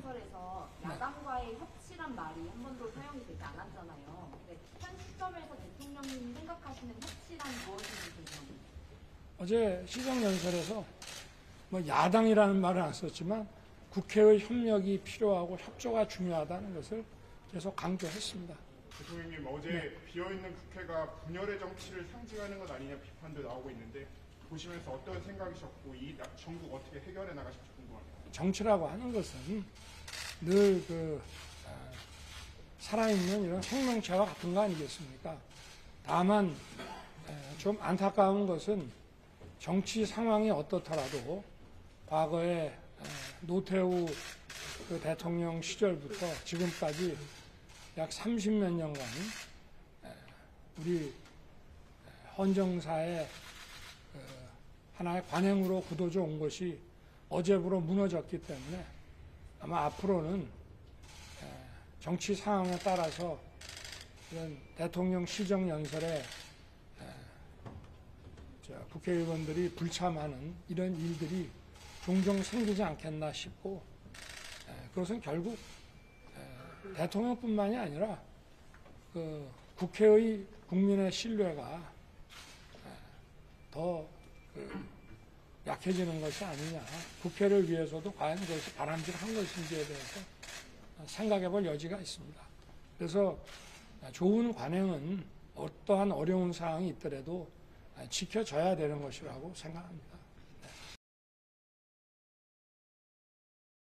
시정연설에서 야당과의 협치란 말이 한 번도 사용이 되지 않았잖아요. 근데 현 시점에서 대통령님이 생각하시는 협치란 무엇인지 궁금합니다. 어제 시정연설에서 뭐 야당이라는 말은 안 썼지만 국회의 협력이 필요하고 협조가 중요하다는 것을 계속 강조했습니다. 대통령님, 어제 비어있는 국회가 분열의 정치를 상징하는 것 아니냐 비판도 나오고 있는데 보시면서 어떤 생각이셨고 이 전국 어떻게 해결해 나가실지 궁금합니다. 정치라고 하는 것은 늘 살아있는 이런 생명체와 같은 거 아니겠습니까? 다만 좀 안타까운 것은 정치 상황이 어떻더라도 과거에 노태우 그 대통령 시절부터 지금까지 약 30몇 년간 우리 헌정사의 하나의 관행으로 굳어져 온 것이 어제부로 무너졌기 때문에 아마 앞으로는 정치 상황에 따라서 이런 대통령 시정연설에 국회의원들이 불참하는 이런 일들이 종종 생기지 않겠나 싶고, 그것은 결국 대통령뿐만이 아니라 그 국회의 국민의 신뢰가 더 약해지는 것이 아니냐, 국회를 위해서도 과연 그것이 바람직한 것인지에 대해서 생각해 볼 여지가 있습니다. 그래서 좋은 관행은 어떠한 어려운 사항이 있더라도 지켜져야 되는 것이라고 생각합니다.